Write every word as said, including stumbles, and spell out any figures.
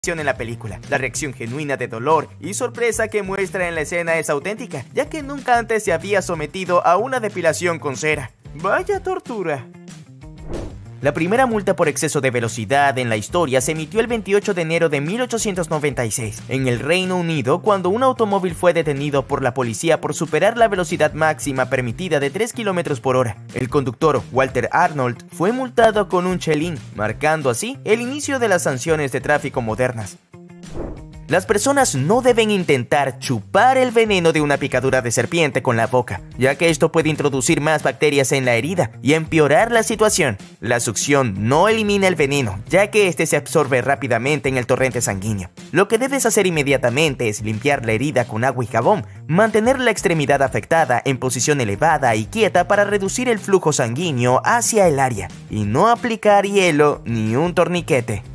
en la película. La reacción genuina de dolor y sorpresa que muestra en la escena es auténtica, ya que nunca antes se había sometido a una depilación con cera. ¡Vaya tortura! La primera multa por exceso de velocidad en la historia se emitió el veintiocho de enero de mil ochocientos noventa y seis en el Reino Unido, cuando un automóvil fue detenido por la policía por superar la velocidad máxima permitida de tres kilómetros por hora. El conductor, Walter Arnold, fue multado con un chelín, marcando así el inicio de las sanciones de tráfico modernas. Las personas no deben intentar chupar el veneno de una picadura de serpiente con la boca, ya que esto puede introducir más bacterias en la herida y empeorar la situación. La succión no elimina el veneno, ya que este se absorbe rápidamente en el torrente sanguíneo. Lo que debes hacer inmediatamente es limpiar la herida con agua y jabón, mantener la extremidad afectada en posición elevada y quieta para reducir el flujo sanguíneo hacia el área, y no aplicar hielo ni un torniquete.